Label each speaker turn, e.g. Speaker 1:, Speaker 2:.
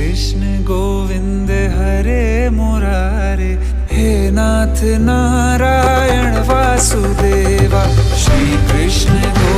Speaker 1: कृष्ण गोविंद हरे मुरारे, हे नाथ नारायण वासुदेवा। श्री कृष्ण